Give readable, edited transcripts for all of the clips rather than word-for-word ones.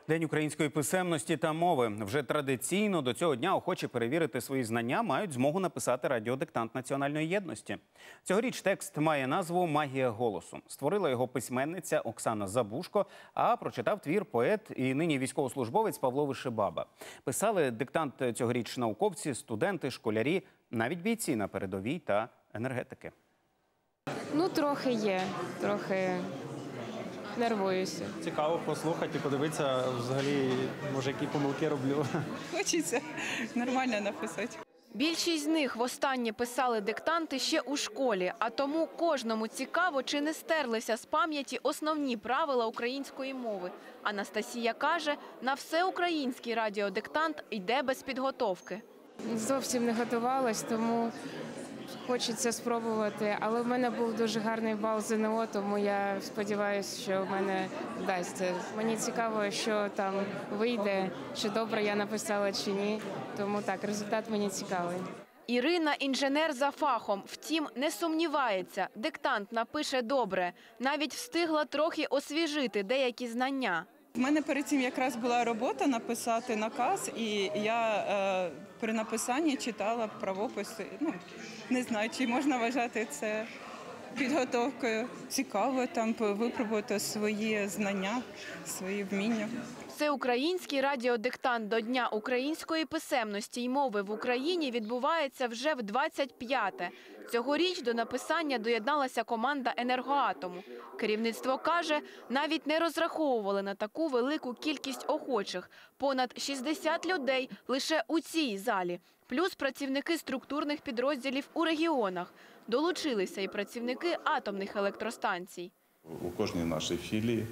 День української писемності та мови. Вже традиційно до цього дня охочі перевірити свої знання мають змогу написати радіодиктант національної єдності. Цьогоріч текст має назву «Магія голосу». Створила його письменниця Оксана Забушко, а прочитав твір поет і нині військовослужбовець Павло Вишибаба. Писали диктант цьогоріч науковці, студенти, школярі, навіть бійці на передовій та енергетики. Ну, трохи є, трохи нервуюся. Цікаво послухати, подивитися, взагалі, може, які помилки роблю. Хочеться нормально написати. Більшість з них востаннє писали диктанти ще у школі, а тому кожному цікаво, чи не стерлися з пам'яті основні правила української мови. Анастасія каже, на всеукраїнський радіодиктант йде без підготовки. Зовсім не готувалась, тому хочеться спробувати. Але в мене був дуже гарний бал ЗНО, тому я сподіваюся, що в мене вдасться. Мені цікаво, що там вийде, чи добре я написала, чи ні. Тому так, результат мені цікавий. Ірина – інженер за фахом, втім, не сумнівається, диктант напише добре. Навіть встигла трохи освіжити деякі знання. У мене перед цим якраз була робота написати наказ, і я при написанні читала правописи. Не знаю, чи можна вважати це підготовкою. Цікаво там випробувати свої знання, свої вміння. Всеукраїнський радіодиктант до Дня української писемності й мови в Україні відбувається вже в 25-те. Цьогоріч до написання доєдналася команда «Енергоатому». Керівництво каже, навіть не розраховували на таку велику кількість охочих. Понад 60 людей лише у цій залі. Плюс працівники структурних підрозділів у регіонах. Долучилися і працівники атомних електростанцій. У кожній нашій філії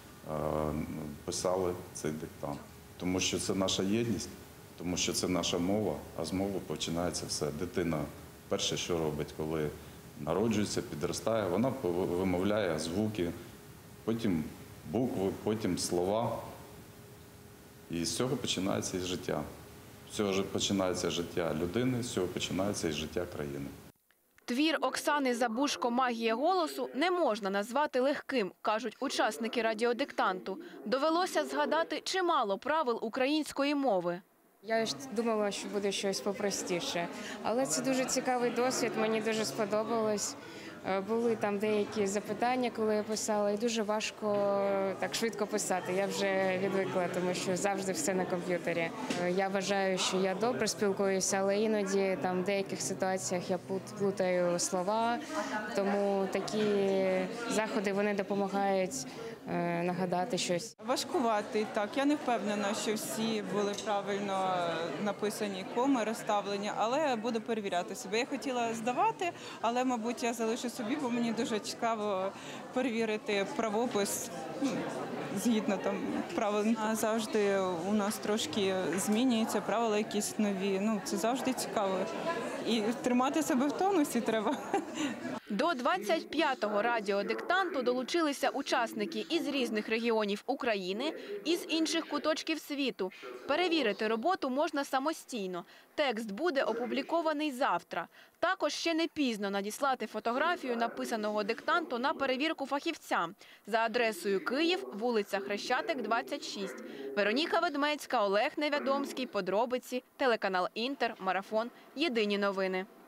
писали цей диктант. Тому що це наша єдність, тому що це наша мова, а з мови починається все. Дитина перше, що робить, коли народжується, підростає, вона вимовляє звуки, потім букви, потім слова. І з цього починається і життя. З цього починається життя людини, з цього починається і життя країни. Твір Оксани Забушко «Магія голосу» не можна назвати легким, кажуть учасники радіодиктанту. Довелося згадати чимало правил української мови. Я думала, що буде щось попростіше, але це дуже цікавий досвід, мені дуже сподобалось. Були там деякі запитання, коли я писала, і дуже важко так швидко писати. Я вже відвикла, тому що завжди все на комп'ютері. Я вважаю, що я добре спілкуюся, але іноді там в деяких ситуаціях я плутаю слова, тому такі заходи вони допомагають нагадати щось. Важкуватий, так. Я не впевнена, що всі були правильно написані коми, розставлені, але буду перевіряти себе. Я хотіла здавати, але, мабуть, я залишу собі, бо мені дуже цікаво перевірити правопис згідно там правил. Завжди у нас трошки змінюються правила якісь нові. Це завжди цікаво. І тримати себе в тонусі треба. До 25-го радіодиктанту долучилися учасники із різних регіонів України і з інших куточків світу. Перевірити роботу можна самостійно. Текст буде опублікований завтра. Також ще не пізно надіслати фотографію написаного диктанту на перевірку фахівцям за адресою Київ, вулиця Хрещатик, 26. Вероніка Ведмецька, Олег Невядомський, подробиці, телеканал Інтер, Марафон, Єдині новини.